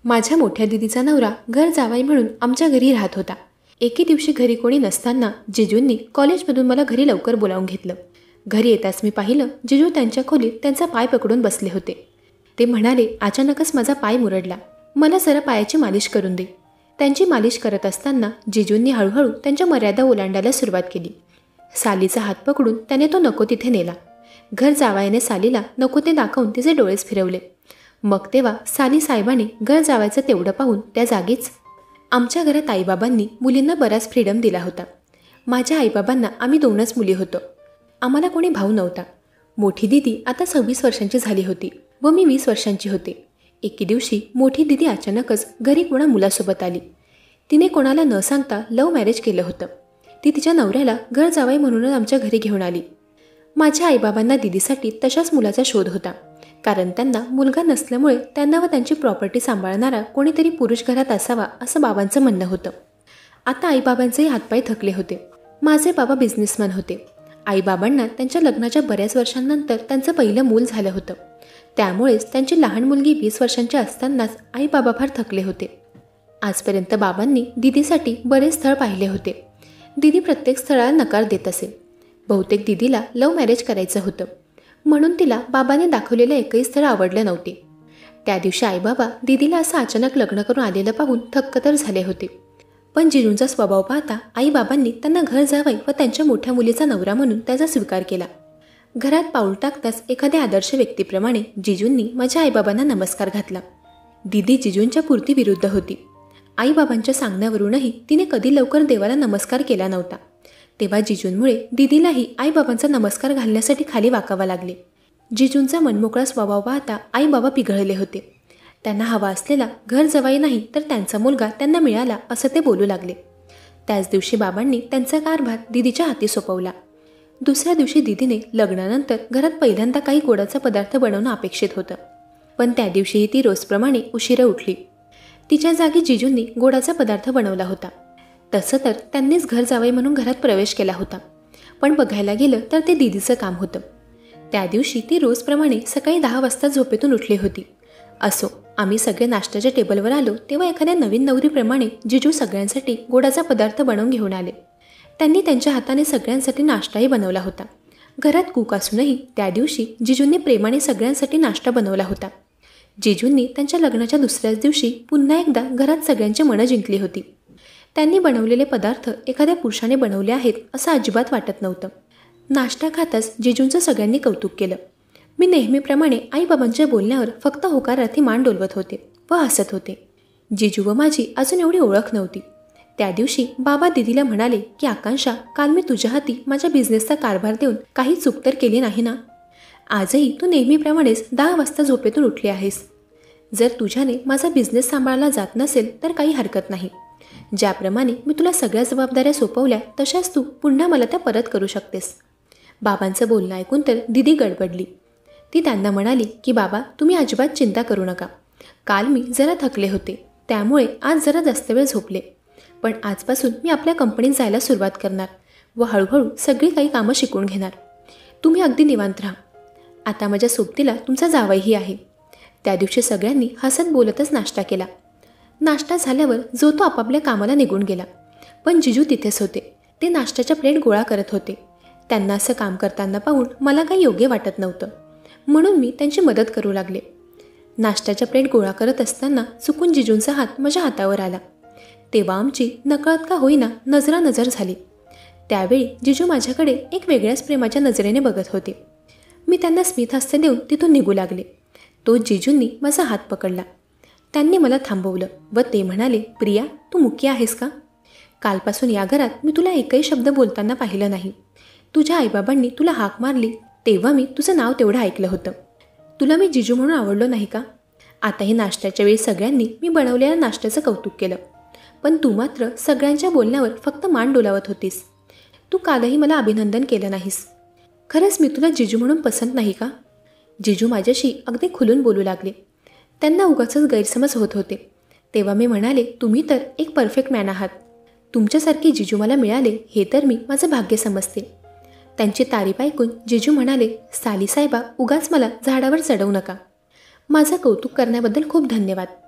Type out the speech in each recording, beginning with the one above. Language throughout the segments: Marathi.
माझ्या मोठ्या दिदीचा नवरा घर जावाई म्हणून आमच्या घरी राहत होता. एके दिवशी घरी कोणी नसताना जिजूंनी कॉलेजमधून मला घरी लवकर बोलावून घेतलं. घरी येताच मी पाहिलं जिजू त्यांच्या खोलीत त्यांचा पाय पकडून बसले होते. ते म्हणाले, अचानकच माझा पाय मुरडला, मला जरा पायाची मालिश करून दे. त्यांची मालिश करत असताना जिजूंनी हळूहळू त्यांच्या मर्यादा ओलांडायला सुरुवात केली. सालीचा हात पकडून त्याने तो नको तिथे नेला. घर जावायाने सालीला नको ते दाखवून तिचे डोळेच फिरवले. मग तेव्हा साली साहेबांनी घर जावायचं तेवढं पाहून त्या जागीच. आमच्या घरात आईबाबांनी मुलींना बराच फ्रीडम दिला होता. माझ्या आईबाबांना आम्ही 2च मुली होतो. आम्हाला कोणी भाऊ नव्हता. मोठी दिदी आता 26 वर्षांची झाली होती व मी 20 वर्षांची होते. एके दिवशी मोठी दिदी अचानकच घरी कोणा मुलासोबत आली. तिने कोणाला न सांगता लव्ह मॅरेज केलं होतं. ती तिच्या नवऱ्याला घर जावई म्हणूनच आमच्या घरी घेऊन आली. माझ्या आईबाबांना दिदीसाठी तशाच मुलाचा शोध होता, कारण त्यांना मुलगा नसल्यामुळे त्यांना व त्यांची प्रॉपर्टी सांभाळणारा कोणीतरी पुरुष घरात असावा असं बाबांचं म्हणणं होतं. आता आईबाबांचेही हातपाय थकले होते. माझे बाबा बिझनेसमॅन होते. आईबाबांना त्यांच्या लग्नाच्या बऱ्याच वर्षांनंतर त्यांचं पहिलं मूल झालं होतं. त्यामुळेच त्यांची लहान मुलगी 20 वर्षांची असतानाच आईबाबा फार थकले होते. आजपर्यंत बाबांनी दिदीसाठी बरेच स्थळ पाहिले होते. दिदी प्रत्येक स्थळाला नकार देत असे. बहुतेक दिदीला लव्ह मॅरेज करायचं होतं, म्हणून तिला बाबांनी दाखवलेलं एकही स्थळ आवडलं नव्हते. त्या दिवशी आईबाबा दिदीला असं अचानक लग्न करून आलेलं पाहून थक्क तर झाले होते. पण जिजूंचा स्वभाव पाहता आईबाबांनी त्यांना घर जावई व त्यांच्या मोठ्या मुलीचा नवरा म्हणून त्याचा स्वीकार केला. घरात पाऊल टाकताच एखाद्या आदर्श व्यक्तीप्रमाणे जिजूंनी माझ्या आईबाबांना नमस्कार घातला. दिदी जिजूंच्या पूर्तीविरुद्ध होती. आईबाबांच्या सांगण्यावरूनही तिने कधी लवकर देवाला नमस्कार केला नव्हता. तेव्हा जिजूंमुळे दिदीलाही आईबाबांचा नमस्कार घालण्यासाठी खाली वाकावा लागले. जिजूंचा मनमोकळा स्वभाव पाहता आईबाबा पिघळले होते. त्यांना हवा असलेला घर जवाई नाही तर त्यांचा मुलगा त्यांना मिळाला असं ते बोलू लागले. त्याच दिवशी बाबांनी त्यांचा कारभार दिदीच्या हाती सोपवला. दुसऱ्या दिवशी दिदीने लग्नानंतर घरात पहिल्यांदा काही गोडाचा पदार्थ बनवणं अपेक्षित होतं, पण त्या दिवशीही ती रोजप्रमाणे उशिरा उठली. तिच्या जागी जिजूंनी गोडाचा पदार्थ बनवला होता. तसं तर त्यांनीच घर जावई म्हणून घरात प्रवेश केला होता, पण बघायला गेलं तर ते दिदीचं काम होतं. त्या दिवशी ती रोजप्रमाणे सकाळी 10 वाजता झोपेतून उठली होती. असो, आम्ही सगळे नाश्त्याच्या टेबलवर आलो तेव्हा एखाद्या नवीन नवरीप्रमाणे जिजू सगळ्यांसाठी गोडाचा पदार्थ बनवून घेऊन आले. त्यांनी त्यांच्या हाताने सगळ्यांसाठी नाश्ताही बनवला होता. घरात कूक असूनही त्या दिवशी जिजूंनी प्रेमाने सगळ्यांसाठी नाश्ता बनवला होता. जिजूंनी त्यांच्या लग्नाच्या दुसऱ्याच दिवशी पुन्हा एकदा घरात सगळ्यांची मनं जिंकली होती. त्यांनी बनवलेले पदार्थ एखाद्या पुरुषाने बनवले आहेत असं अजिबात वाटत नव्हतं. नाश्ता खाताच जिजूंचं सगळ्यांनी कौतुक केलं. मी नेहमीप्रमाणे आईबाबांच्या बोलण्यावर फक्त होकारार्थी मान डोलवत होते व हसत होते. जिजू व माझी अजून एवढी ओळख नव्हती. त्या दिवशी बाबा दिदीला म्हणाले की आकांक्षा, काल मी तुझ्या हाती माझ्या बिझनेसचा कारभार देऊन काही चूक तर केली नाही ना? आजही तू नेहमीप्रमाणेच 10 वाजता झोपेतून उठली आहेस. जर तुझ्याने माझा बिझनेस सांभाळला जात नसेल तर काही हरकत नाही. ज्याप्रमाणे मी तुला सगळ्या जबाबदाऱ्या सोपवल्या तशाच तू पुन्हा मला त्या परत करू शकतेस. बाबांचं बोलणं ऐकून तर दिदी गडबडली. ती त्यांना म्हणाली की बाबा, तुम्ही अजिबात चिंता करू नका. काल मी जरा थकले होते, त्यामुळे आज जरा जास्त वेळ झोपले. पण आजपासून मी आपल्या कंपनीत जायला सुरुवात करणार व हळूहळू सगळी काही कामं शिकून घेणार. तुम्ही अगदी निवांत राहा. आता माझ्या सोबतीला तुमचा जावईही आहे. त्या दिवशी सगळ्यांनी हसत बोलतच नाश्ता केला. नाश्ता झाल्यावर जो तो आपापल्या कामाला निघून गेला, पण जिजू तिथेच होते. ते नाश्त्याच्या प्लेट गोळा करत होते. त्यांना असं काम करताना पाहून मला काही योग्य वाटत नव्हतं, म्हणून मी त्यांची मदत करू लागले. नाश्त्याच्या प्लेट गोळा करत असताना चुकून जिजूंचा हात माझ्या हातावर आला. तेव्हा आमची नकळत का होईना नजरानजर झाली. त्यावेळी जिजू माझ्याकडे एक वेगळ्याच प्रेमाच्या नजरेने बघत होते. मी त्यांना स्मितहास्य देऊन तिथून निघू लागले. तो जिजूंनी माझा हात पकडला. त्यांनी मला थांबवलं व ते म्हणाले, प्रिया, तू मुकी आहेस का? कालपासून या घरात मी तुला एकही शब्द बोलताना पाहिलं नाही. तुझ्या आईबाबांनी तुला हाक मारली तेव्हा मी तुझं नाव तेवढं ऐकलं होतं. तुला मी जिजू म्हणून आवडलो नाही का? आताही नाश्त्याच्या वेळी सगळ्यांनी मी बनवलेल्या नाश्त्याचं कौतुक केलं, पण तू मात्र सगळ्यांच्या बोलण्यावर फक्त मान डोलावत होतीस. तू कालही मला अभिनंदन केलं नाहीस. खरंच मी तुला जिजू म्हणून पसंत नाही का? जिजू माझ्याशी अगदी खुलून बोलू लागले. त्यांना उगाचच गैरसमज होत होते. तेव्हा मी म्हणाले, तुम्ही तर एक परफेक्ट मॅन आहात. तुमच्यासारखी जिजू मला मिळाले हे तर मी माझं भाग्य समजते. त्यांची तारीफ ऐकून जिजू म्हणाले, साली साहेबा, उगाच मला झाडावर चढवू नका. माझं कौतुक करण्याबद्दल खूप धन्यवाद.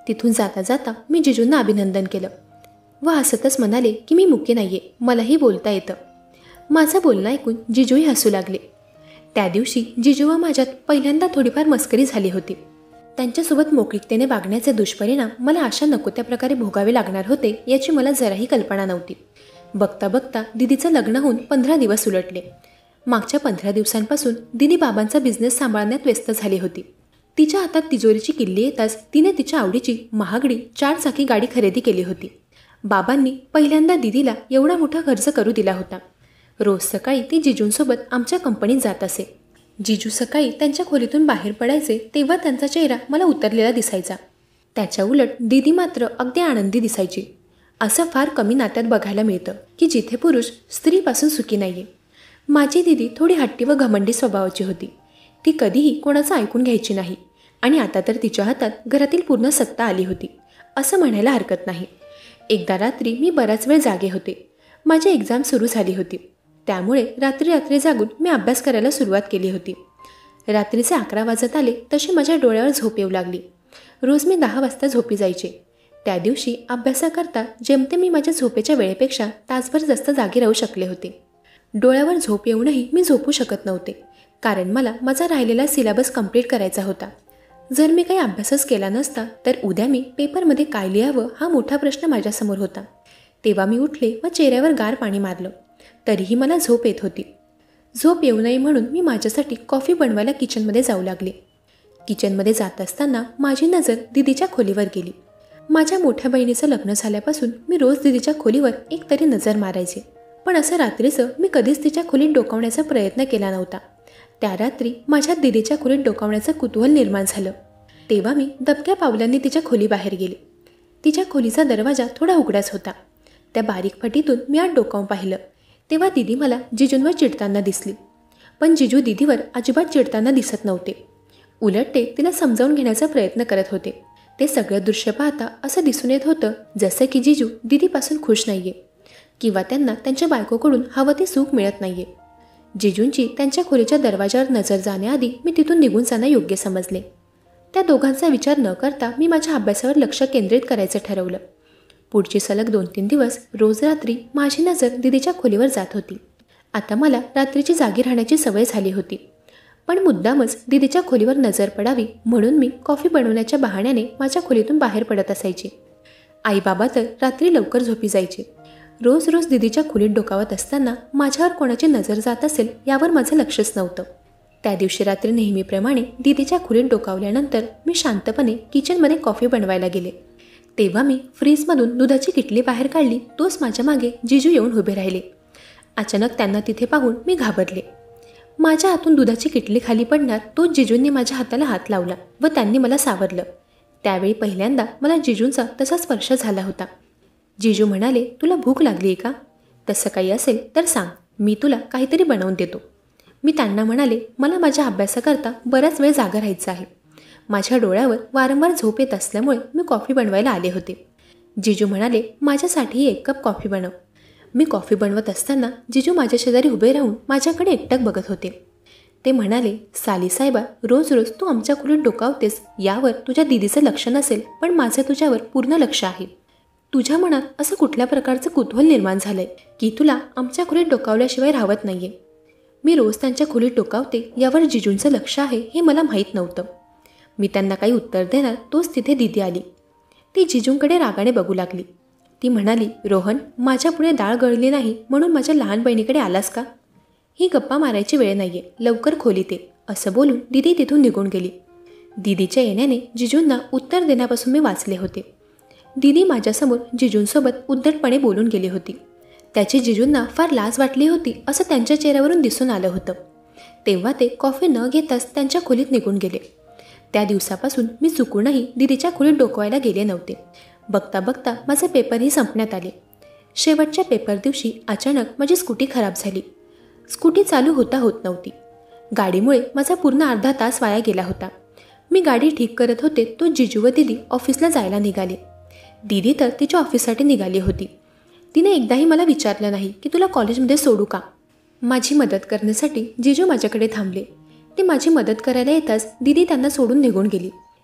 तिथून जाता जाता मी जिजूंना अभिनंदन केलं व हसतच म्हणाले की मी मुकी नाहीये, मलाही बोलता येतं. माझं बोलणं ऐकून जिजूही हसू लागले. त्या दिवशी जिजू व माझ्यात पहिल्यांदा थोडीफार मस्करी झाली होती. त्यांच्यासोबत मोकळीकतेने वागण्याचे दुष्परिणाम मला अशा नको त्या प्रकारे भोगावे लागणार होते याची मला जराही कल्पना नव्हती. बघता बघता दिदीचं लग्न होऊन 15 दिवस उलटले. मागच्या 15 दिवसांपासून दिदी बाबांचा बिझनेस सांभाळण्यात व्यस्त झाली होती. तिच्या हातात तिजोरीची किल्ली येताच तिने तिच्या आवडीची महागडी 4 चाकी गाडी खरेदी केली होती. बाबांनी पहिल्यांदा दिदीला एवढा मोठा खर्च करू दिला होता. रोज सकाळी ती जिजूंसोबत आमच्या कंपनीत जात असे. जिजू सकाळी त्यांच्या खोलीतून बाहेर पडायचे तेव्हा त्यांचा चेहरा मला उतरलेला दिसायचा. त्याच्या उलट दिदी मात्र अगदी आनंदी दिसायची. असं फार कमी नात्यात बघायला मिळतं की जिथे पुरुष स्त्रीपासून सुखी नाहीये. माझी दिदी थोडी हट्टी व घमंडी स्वभावाची होती. ती कधीही कोणाचं ऐकून घ्यायची नाही आणि आता तर तिच्या हातात घरातील पूर्ण सत्ता आली होती असं म्हणायला हरकत नाही. एकदा रात्री मी बराच वेळ जागे होते. माझी एक्झाम सुरू झाली होती. त्यामुळे रात्री जागून मी अभ्यास करायला सुरुवात केली होती. रात्रीचे 11 वाजत आले तशी माझ्या डोळ्यावर झोप येऊ लागली. रोज मी 10 वाजता झोपी जायचे. त्या दिवशी अभ्यासाकरता जेमते मी माझ्या झोपेच्या वेळेपेक्षा तासभर जास्त जागे राहू शकले होते. डोळ्यावर झोप येऊनही मी झोपू शकत नव्हते कारण मला माझा राहिलेला सिलेबस कंप्लीट करायचा होता. जर मी काही अभ्यासच केला नसता तर उद्या मी पेपरमध्ये काय लिहावं हा मोठा प्रश्न माझ्यासमोर होता. तेव्हा मी उठले व चेहऱ्यावर गार पाणी मारलं. तरीही मला झोप येत होती. झोप येऊ नये म्हणून मी माझ्यासाठी कॉफी बनवायला किचनमध्ये जाऊ लागले. किचनमध्ये जात असताना माझी नजर दिदीच्या खोलीवर गेली. माझ्या मोठ्या बहिणीचं लग्न झाल्यापासून मी रोज दिदीच्या खोलीवर एक तरी नजर मारायचे, पण असं रात्रीचं मी कधीच तिच्या खोलीत डोकावण्याचा प्रयत्न केला नव्हता. त्या रात्री माझ्या दिदीच्या खोलीत डोकावण्याचं कुतूहल निर्माण झालं. तेव्हा मी दबक्या पावलांनी तिच्या खोलीबाहेर गेले. तिच्या खोलीचा दरवाजा थोडा उघडाच होता. त्या बारीक फटीतून मी आत डोकावून पाहिलं तेव्हा दिदी मला जिजूंवर चिडताना दिसली. पण जिजू दिदीवर अजिबात चिडताना दिसत नव्हते. उलट ते तिला समजावून घेण्याचा प्रयत्न करत होते. ते सगळं दृश्य पाहता असं दिसून येत होतं जसं की जिजू दिदीपासून खुश नाहीये किंवा त्यांना त्यांच्या बायकोकडून हवं ते सुख मिळत नाहीये. जिजूंची त्यांच्या खोलीच्या दरवाजावर नजर जाण्याआधी मी तिथून निघून जाणं योग्य समजले. त्या दोघांचा विचार न करता मी माझ्या अभ्यासावर लक्ष केंद्रित करायचं ठरवलं. पुढची सलग 2-3 दिवस रोज रात्री माझी नजर दिदीच्या खोलीवर जात होती. आता मला रात्रीची जागी राहण्याची सवय झाली होती, पण मुद्दामच दिदीच्या खोलीवर नजर पडावी म्हणून मी कॉफी बनवण्याच्या बहाण्याने माझ्या खोलीतून बाहेर पडत असायचे. आई बाबा तर रात्री लवकर झोपी जायचे. रोज दिदीच्या खोलीत डोकावत असताना माझ्यावर कोणाची नजर जात असेल यावर माझं लक्षच नव्हतं. त्या दिवशी रात्री नेहमीप्रमाणे दिदीच्या खोलीत डोकावल्यानंतर मी शांतपणे किचनमध्ये कॉफी बनवायला गेले. तेव्हा मी फ्रीजमधून दुधाची किटली बाहेर काढली. तोच माझ्या मागे जिजू येऊन उभे राहिले. अचानक त्यांना तिथे पाहून मी घाबरले. माझ्या हातून दुधाची किटली खाली पडणार तोच जिजूंनी माझ्या हाताला हात लावला व त्यांनी मला सावरलं. त्यावेळी पहिल्यांदा मला जिजूंचा तसा स्पर्श झाला होता. जिजू म्हणाले, तुला भूक लागली आहे का? तसं काही असेल तर सांग, मी तुला काहीतरी बनवून देतो. मी त्यांना म्हणाले, मला माझ्या अभ्यासाकरता बराच वेळ जागा राहायचं आहे. माझ्या डोळ्यावर वारंवार झोप येत असल्यामुळे मी कॉफी बनवायला आले होते. जिजू म्हणाले, माझ्यासाठी 1 कप कॉफी बनव. मी कॉफी बनवत असताना जिजू माझ्या शेजारी उभे राहून माझ्याकडे एकटक बघत होते. ते म्हणाले, साली साहेबा, रोज तू आमच्या खोलीत डोकावतेस यावर तुझ्या दिदीचं लक्ष नसेल, पण माझं तुझ्यावर पूर्ण लक्ष आहे. तुझ्या मनात असं कुठल्या प्रकारचं कुतूहल निर्माण झालंय की तुला आमच्या खोलीत डोकावल्याशिवाय राहत नाहीये. मी रोज त्यांच्या खोलीत डोकावते यावर जिजूंचं लक्ष आहे हे मला माहीत नव्हतं. मी त्यांना काही उत्तर देणार तोच तिथे दिदी आली. ती जिजूंकडे रागाने बघू लागली. ती म्हणाली, रोहन, माझ्यापुढे डाळ गळली नाही म्हणून माझ्या लहान बहिणीकडे आलास का? ही गप्पा मारायची वेळ नाहीये, लवकर खोलीत ये, असं बोलून दिदी तिथून निघून गेली. दिदीच्या येण्याने जिजूंना उत्तर देण्यापासून मी वाचले होते. दिदी माझ्यासमोर जिजूंसोबत उद्धटपणे बोलून गेली होती. त्याची जिजूंना फार लाज वाटली होती असं त्यांच्या चेहऱ्यावरून दिसून आलं होतं. तेव्हा ते कॉफी न घेताच त्यांच्या खोलीत निघून गेले. त्या दिवसापासून मी चुकूनही दिदीच्या खोलीत डोकवायला गेले नव्हते. बघता बघता माझे पेपरही संपण्यात आले. शेवटच्या पेपर दिवशी अचानक माझी स्कूटी खराब झाली. स्कूटी चालू होत नव्हती. गाडीमुळे माझा पूर्ण अर्धा तास वाया गेला होता. मी गाडी ठीक करत होते तो जिजू व दिदी ऑफिसला जायला निघाले. दिदी तर तिच्या ऑफिससाठी निघाली होती. तिने एकदाही मला विचारलं नाही की तुला कॉलेजमध्ये सोडू का. माझी मदत करण्यासाठी जिजू माझ्याकडे थांबले. ते माझी मदत करायला येताच दिदी त्यांना सोडून निघून गेली.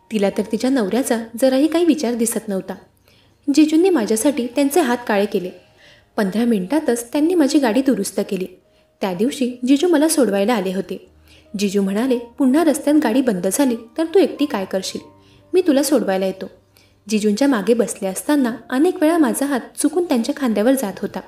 तिला तर तिच्या नवऱ्याचा जराही काही विचार दिसत नव्हता. जिजूंनी माझ्यासाठी त्यांचे हात काळे केले. 15 मिनिटातच त्यांनी माझी गाडी दुरुस्त केली. त्या दिवशी जिजू मला सोडवायला आले होते. जिजू म्हणाले, पुन्हा रस्त्यात गाडी बंद झाली तर तू एकटी काय करशील, मी तुला सोडवायला येतो. जिजूंच्या मागे बसले असताना अनेक वेळा माझा हात चुकून त्यांच्या खांद्यावर जात होता.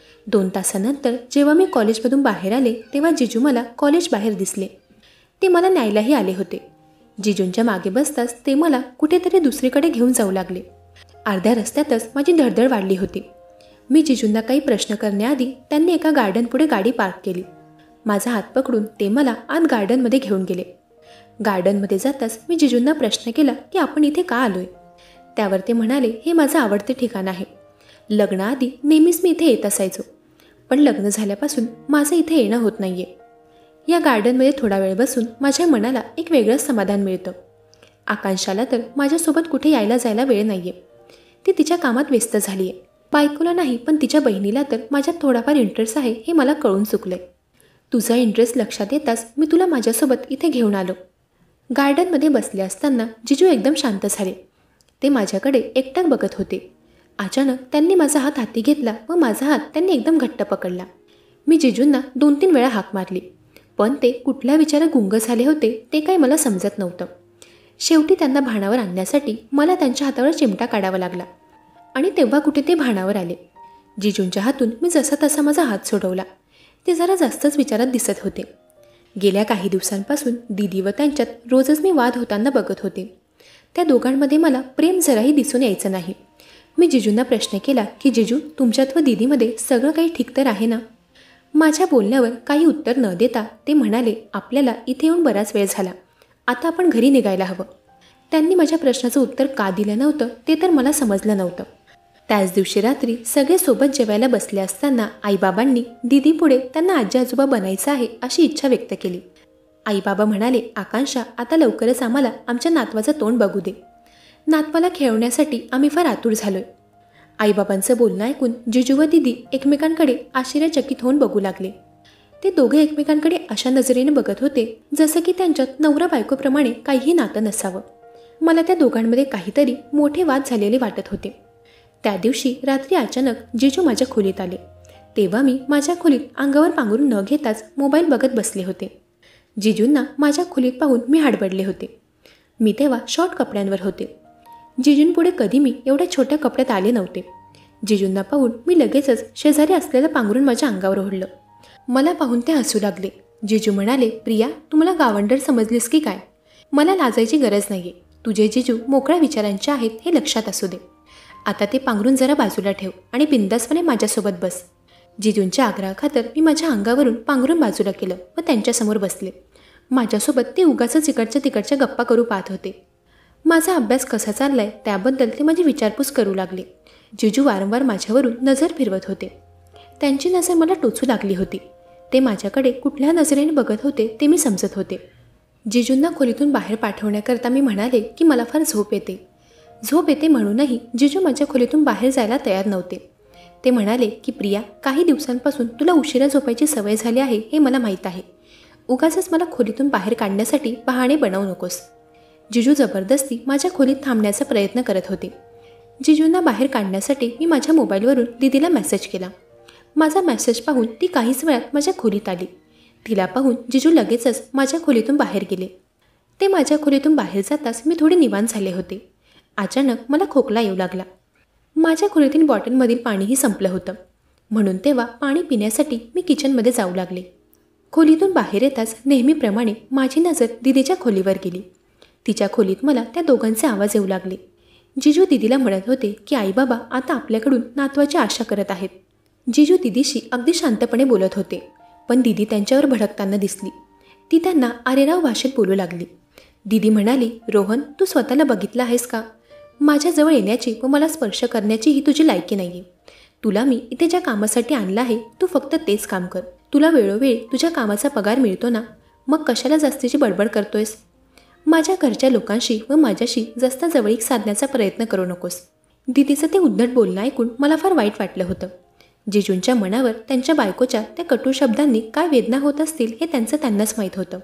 2 तासानंतर जेव्हा मी कॉलेजमधून बाहेर आले तेव्हा जिजू मला कॉलेज बाहेर दिसले. ते मला न्यायलाही आले होते. जिजूंच्या मागे बसताच ते मला कुठेतरी दुसरीकडे घेऊन जाऊ लागले. अर्ध्या रस्त्यातच माझी धडधड वाढली होती. मी जिजूंना काही प्रश्न करण्याआधी त्यांनी एका गार्डनपुढे गाडी पार्क केली. माझा हात पकडून ते मला आत गार्डनमध्ये घेऊन गेले. गार्डनमध्ये जाताच मी जिजूंना प्रश्न केला की आपण इथे का आलोय. त्यावर ते म्हणाले, हे माझं आवडते ठिकाण आहे. लग्नाआधी नेहमीच मी इथे येत असायचो, पण लग्न झाल्यापासून माझं इथे येणं होत नाहीये. या गार्डनमध्ये थोडा वेळ बसून माझ्या मनाला एक वेगळंच समाधान मिळतं. आकांक्षाला तर माझ्यासोबत कुठे यायला जायला वेळ नाहीये. ती तिच्या कामात व्यस्त झाली आहे. बायकोला नाही पण तिच्या बहिणीला तर माझ्यात थोडाफार इंटरेस्ट आहे हे मला कळून चुकलंय. तुझा इंटरेस्ट लक्षात येताच मी तुला माझ्यासोबत इथे घेऊन आलो. गार्डनमध्ये बसले असताना जिजू एकदम शांत झाले. ते माझ्याकडे एकटक बघत होते. अचानक त्यांनी माझा हात हाती घेतला व माझा हात त्यांनी एकदम घट्ट पकडला. मी जिजूंना 2-3 वेळा हाक मारली, पण ते कुठल्या विचारात गुंग झाले होते ते काही मला समजत नव्हतं. शेवटी त्यांना भानावर आणण्यासाठी मला त्यांच्या हातावर चिमटा काढावा लागला आणि तेव्हा कुठे ते भानावर आले. जिजूंच्या हातून मी जसा तसा माझा हात सोडवला. ते जरा जास्तच विचारात दिसत होते. गेल्या काही दिवसांपासून दीदी व त्यांच्यात रोजच मी वाद होताना बघत होते. त्या दोघांमध्ये मला प्रेम जराही दिसून यायचं नाही. मी जिजूंना प्रश्न केला की जिजू, तुमच्यात व दीदीमध्ये सगळं काही ठीक तर आहे ना. माझ्या बोलण्यावर काही उत्तर न देता ते म्हणाले, आपल्याला इथे येऊन बराच वेळ झाला, आता आपण घरी निघायला हवं. त्यांनी माझ्या प्रश्नाचं उत्तर का दिलं नव्हतं ते तर मला समजलं नव्हतं. त्याच दिवशी रात्री सगळे सोबत जेवायला बसले असताना आईबाबांनी दीदीपुढे त्यांना आजी आजोबा बनायचं आहे अशी इच्छा व्यक्त केली. आईबाबा म्हणाले, आकांक्षा, आता लवकरच आम्हाला आमच्या नातवाचं तोंड बघू दे. नातवाला खेळवण्यासाठी आम्ही फार आतुर झालोय. आईबाबांचं बोलणं ऐकून जिजू व दीदी एकमेकांकडे आश्चर्यचकित होऊन बघू लागले. ते दोघे एकमेकांकडे अशा नजरेने बघत होते जसं की त्यांच्यात नवरा बायकोप्रमाणे काहीही नातं नसावं. मला त्या दोघांमध्ये काहीतरी मोठे वाद झालेले वाटत होते. त्या दिवशी रात्री अचानक जिजू माझ्या खोलीत आले. तेव्हा मी माझ्या खोलीत अंगावर पांघरून न घेताच मोबाईल बघत बसले होते. जिजूंना माझ्या खोलीत पाहून मी हडबडले होते. मी तेव्हा शॉर्ट कपड्यांवर होते. जिजूंपुढे कधी मी एवढ्या छोट्या कपड्यात आले नव्हते. जिजूंना पाहून मी लगेचच शेजारी असलेलं पांघरून माझ्या अंगावर ओढलं. मला पाहून ते हसू लागले. जिजू म्हणाले, प्रिया, तू मला गावंडर समजलीस की काय? मला लाजायची गरज नाहीये. तुझे जिजू मोकळ्या विचारांचे आहेत हे लक्षात असू दे. आता ते पांघरून जरा बाजूला ठेव आणि बिंदासपणे माझ्यासोबत बस. जिजूंच्या आग्रहाखातर मी माझ्या अंगावरून पांघरून बाजूला केलं व त्यांच्यासमोर बसले. माझ्यासोबत ते उगाचच इकडच्या तिकडच्या गप्पा करू पाहत होते. माझा अभ्यास कसा चाललाय त्याबद्दल ते माझी विचारपूस करू लागले. जिजू वारंवार माझ्यावरून नजर फिरवत होते. त्यांची नजर मला टोचू लागली होती. ते माझ्याकडे कुठल्या नजरेने बघत होते ते मी समजत होते. जिजूंना खोलीतून बाहेर पाठवण्याकरता मी म्हणाले की मला फार झोप येते. झोप येते म्हणूनही जिजू माझ्या खोलीतून बाहेर जायला तयार नव्हते. ते म्हणाले की प्रिया, काही दिवसांपासून तुला उशिरा झोपायची सवय झाली आहे हे मला माहीत आहे. उगाचच मला खोलीतून बाहेर काढण्यासाठी बहाणे बनवू नकोस. जिजू जबरदस्ती माझ्या खोलीत थांबण्याचा प्रयत्न करत होते. जिजूंना बाहेर काढण्यासाठी मी माझ्या मोबाईलवरून दीदीला मेसेज केला. माझा मेसेज पाहून ती काहीच वेळात माझ्या खोलीत आली. तिला पाहून जिजू लगेचच माझ्या खोलीतून बाहेर गेले. ते माझ्या खोलीतून बाहेर जाताच मी थोडे निवांत झाले होते. अचानक मला खोकला येऊ लागला. माझ्या खोलीतील बॉटलमधील पाणीही संपलं होतं, म्हणून तेव्हा पाणी पिण्यासाठी मी किचनमध्ये जाऊ लागले. खोलीतून बाहेर येताच नेहमीप्रमाणे माझी नजर दीदीच्या खोलीवर गेली. तिच्या खोलीत मला त्या दोघांचे आवाज येऊ लागले. जिजू दीदीला म्हणत होते की आईबाबा आता आपल्याकडून नातवाची आशा करत आहेत. जिजू दीदीशी अगदी शांतपणे बोलत होते, पण दीदी त्यांच्यावर भडकताना दिसली. ती त्यांना आरेराव भाषेत बोलू लागली. दीदी म्हणाली, रोहन, तू स्वतःला बघितलं आहेस का? माझ्याजवळ येण्याची व मला स्पर्श करण्याची ही तुझी लायकी नाही आहे. तुला मी इथे ज्या कामासाठी आणलं आहे तू फक्त तेच काम कर. तुला वेळोवेळी तुझ्या कामाचा पगार मिळतो ना, मग कशाला जास्तीची बडबड करतोयस? माझ्या घरच्या लोकांशी व माझ्याशी जास्त जवळीक साधण्याचा प्रयत्न करू नकोस. दीदीचं ते उद्धट बोलणं ऐकून मला फार वाईट वाटलं होतं. जिजूंच्या मनावर त्यांच्या बायकोच्या त्या कटू शब्दांनी काय वेदना होत असतील हे त्यांनाच माहीत होतं.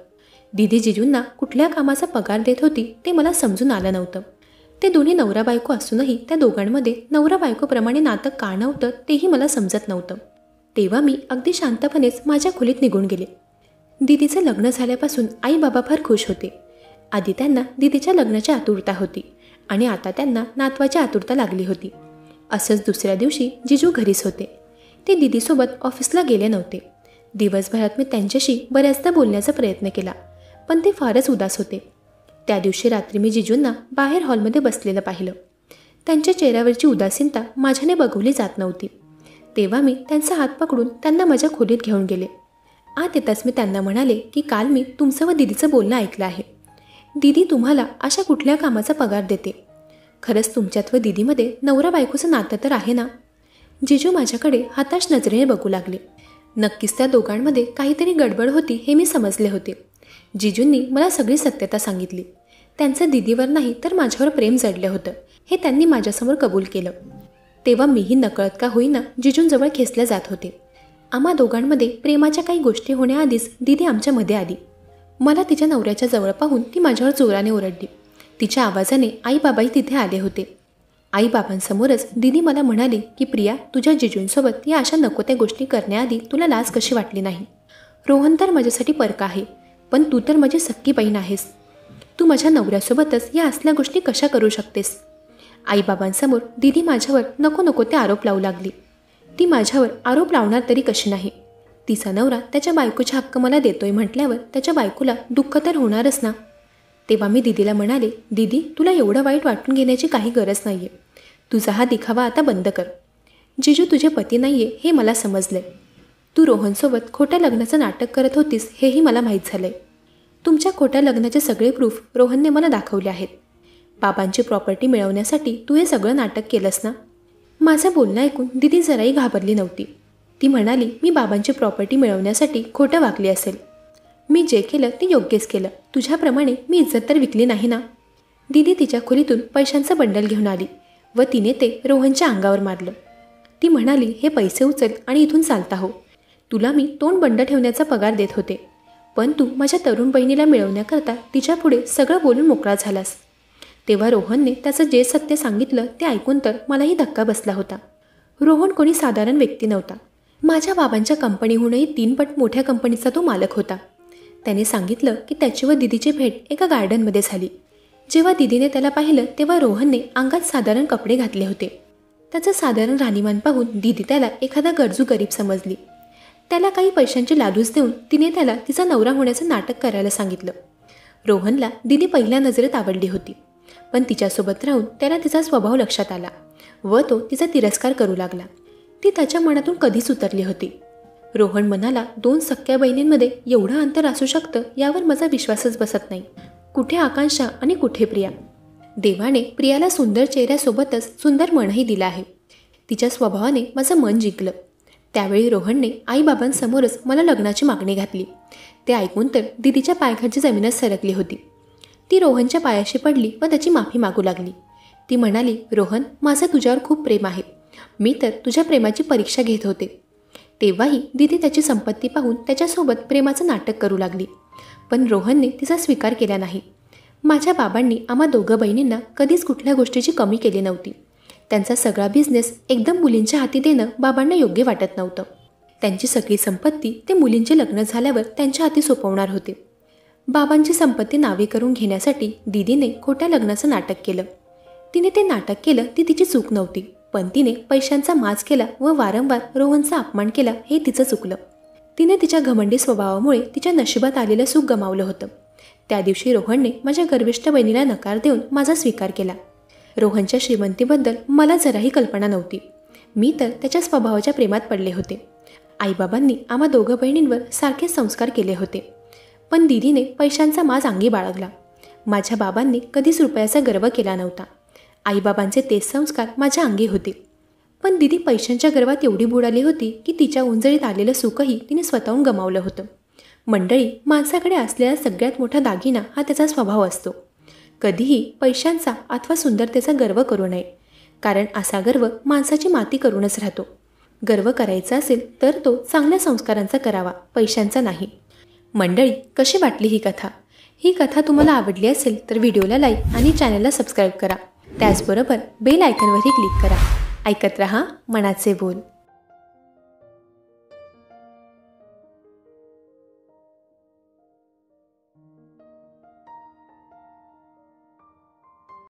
दीदी जिजूंना कुठल्या कामाचा पगार देत होती ते मला समजून आलं नव्हतं. ते दोन्ही नवरा बायको असूनही त्या दोघांमध्ये नवरा बायकोप्रमाणे नातं का नव्हतं तेही मला समजत नव्हतं. तेव्हा मी अगदी शांतपणेच माझ्या खोलीत निघून गेले. दीदीचं लग्न झाल्यापासून आई बाबा फार खुश होते. आधी त्यांना दीदीच्या लग्नाची आतुरता होती आणि आता त्यांना नातवाची आतुरता लागली होती. असंच दुसऱ्या दिवशी जिजू घरीच होते. ते दीदीसोबत ऑफिसला गेले नव्हते. दिवसभरात मी त्यांच्याशी बऱ्याचदा बोलण्याचा प्रयत्न केला, पण ते फारच उदास होते. त्या दिवशी रात्री मी जिजूंना बाहेर हॉलमध्ये बसलेलं पाहिलं. त्यांच्या चेहऱ्यावरची उदासीनता माझ्याने बघवली जात नव्हती. तेव्हा मी त्यांचा हात पकडून त्यांना माझ्या खोलीत घेऊन गेले. आत येताच मी त्यांना म्हणाले की काल मी तुमचं व दीदीचं बोलणं ऐकलं आहे. दीदी तुम्हाला अशा कुठल्या कामाचा पगार देते? खरंच तुमच्यात व दीदीमध्ये नवरा बायकोचं नातं तर आहे ना? जिजू माझ्याकडे हताश नजरेने बघू लागले. नक्कीच त्या दोघांमध्ये काहीतरी गडबड होती हे मी समजले होते. जिजूंनी मला सगळी सत्यता सांगितली. त्यांचं दीदीवर नाही तर माझ्यावर प्रेम जडलं होतं हे त्यांनी माझ्यासमोर कबूल केलं. तेव्हा मीही नकळत का होईना जिजूंजवळ खेचल्या जात होते. आम्हा दोघांमध्ये प्रेमाच्या काही गोष्टी होण्याआधीच दीदी आमच्यामध्ये आली. मला तिच्या नवऱ्याच्या जवळ पाहून ती माझ्यावर जोराने ओरडली. तिच्या आवाजाने आईबाबाही तिथे आले होते. आईबाबांसमोरच दीदी मला म्हणाली की प्रिया, तुझ्या जिजूंसोबत या अशा नको त्या गोष्टी करण्याआधी तुला लाज कशी वाटली नाही? रोहन तर माझ्यासाठी परका आहे, पण तू तर माझी सख्खी बहीण आहेस. तू माझ्या नवऱ्यासोबतच या असल्या गोष्टी कशा करू शकतेस? आईबाबांसमोर दीदी माझ्यावर नको नको ते आरोप लावू लागली. ती माझ्यावर आरोप लावणार तरी कशी नाही? तिचा नवरा त्याच्या बायकोचे हक्क मला देतोय म्हटल्यावर त्याच्या बायकोला दुःख तर होणारच ना. तेव्हा मी दीदीला म्हणाले, दीदी तुला एवढं वाईट वाटून घेण्याची काही गरज नाही आहे. तुझा हा दिखावा आता बंद कर. जिजू तुझे पती नाही आहे हे मला समजलंय. तू रोहनसोबत खोट्या लग्नाचं नाटक करत होतीस हेही मला माहीत झालंय. तुमच्या खोट्या लग्नाचे सगळे प्रूफ रोहनने मला दाखवले आहेत. बाबांची प्रॉपर्टी मिळवण्यासाठी तू हे सगळं नाटक केलंस ना? माझं बोलणं ऐकून दीदी जराही घाबरली नव्हती. ती म्हणाली, मी बाबांची प्रॉपर्टी मिळवण्यासाठी खोटं वागली असेल. मी जे केलं ते योग्यच केलं. तुझ्याप्रमाणे मी इज्जत तर विकली नाही ना. दीदी तिच्या खोलीतून पैशांचं बंडल घेऊन आली व तिने ते रोहनच्या अंगावर मारलं. ती म्हणाली, हे पैसे उचल आणि इथून चालता हो. तुला मी तोंड बंड ठेवण्याचा पगार देत होते, पण तू माझ्या तरुण बहिणीला मिळवण्याकरता तिच्या पुढे सगळं बोलून मोकळा झालास. तेव्हा रोहनने त्याचं जे सत्य सांगितलं ते ऐकून तर मलाही धक्का बसला होता. रोहन कोणी साधारण व्यक्ती नव्हता. माझ्या बाबांच्या कंपनीहूनही 3 पट मोठ्या कंपनीचा तो मालक होता. त्याने सांगितलं की त्याची व दीदीची भेट एका गार्डनमध्ये झाली. जेव्हा दीदीने त्याला पाहिलं तेव्हा रोहनने अंगात साधारण कपडे घातले होते. त्याचं साधारण राहणीमान पाहून दीदी त्याला एखादा गरजू गरीब समजली. त्याला काही पैशांची लालूच देऊन तिने त्याला तिचा नवरा होण्याचं नाटक करायला सांगितलं. रोहनला दीदी पहिल्या नजरेत आवडली होती, पण तिच्यासोबत राहून त्याला तिचा स्वभाव लक्षात आला व तो तिचा तिरस्कार करू लागला. ती त्याच्या मनातून कधीच उतरली होती. रोहन म्हणाला, 2 सख्ख्या बहिणींमध्ये एवढं अंतर असू शकतं यावर माझा विश्वासच बसत नाही. कुठे आकांक्षा आणि कुठे प्रिया? देवाने प्रियाला सुंदर चेहऱ्यासोबतच सुंदर मनही दिलं आहे. तिच्या स्वभावाने माझं मन जिंकलं. त्यावेळी रोहनने आईबाबांसमोरच मला लग्नाची मागणी घातली. ते ऐकून तर दीदीच्या पायाखालची जमीनच सरकली होती. ती रोहनच्या पायाशी पडली व त्याची माफी मागू लागली. ती म्हणाली, रोहन, माझं तुझ्यावर खूप प्रेम आहे. मी तर तुझ्या प्रेमाची परीक्षा घेत होते. तेव्हाही दीदी त्याची संपत्ती पाहून त्याच्यासोबत प्रेमाचं नाटक करू लागली, पण रोहनने तिचा स्वीकार केला नाही. माझ्या बाबांनी आम्हा दोघं बहिणींना कधीच कुठल्या गोष्टीची कमी केली नव्हती. त्यांचा सगळा बिझनेस एकदम मुलींच्या हाती देणं बाबांना योग्य वाटत नव्हतं. त्यांची सगळी संपत्ती ते मुलींचे लग्न झाल्यावर त्यांच्या हाती सोपवणार होते. बाबांची संपत्ती नावे करून घेण्यासाठी दीदीने खोट्या लग्नाचं नाटक केलं. तिने ते नाटक केलं ती तिची चूक नव्हती, पण तिने पैशांचा माज केला व वारंवार रोहनचा अपमान केला हे तिचं चुकलं. तिने तिच्या घमंडी स्वभावामुळे तिच्या नशिबात आलेलं सुख गमावलं होतं. त्या दिवशी रोहनने माझ्या गर्विष्ठ बहिणीला नकार देऊन माझा स्वीकार केला. रोहनच्या श्रीमंतीबद्दल मला जराही कल्पना नव्हती. मी तर त्याच्या स्वभावाच्या प्रेमात पडले होते. आईबाबांनी आम्हा दोघं बहिणींवर सारखे संस्कार केले होते, पण दीदीने पैशांचा माज अंगी बाळगला. माझ्या बाबांनी कधीच रुपयाचा गर्व केला नव्हता. आईबाबांचे तेच संस्कार माझ्या अंगी होते, पण दीदी पैशांच्या गर्वात एवढी बुडाली होती की तिच्या उंजळीत आलेलं सुखही तिने स्वतःहून गमावलं होतं. मंडळी, माणसाकडे असलेला सगळ्यात मोठा दागिना हा त्याचा स्वभाव असतो. कधीही पैशांचा अथवा सुंदरतेचा गर्व करू नये, कारण असा गर्व माणसाची माती करूनच राहतो. गर्व करायचा असेल तर तो चांगल्या संस्कारांचा करावा, पैशांचा नाही. मंडळी, कशी वाटली ही कथा? ही कथा तुम्हाला आवडली असेल तर व्हिडिओला लाईक आणि चॅनलला सबस्क्राईब करा. त्याचबरोबर बेल आयकॉनवरही क्लिक करा. ऐकत रहा मनाचे बोल.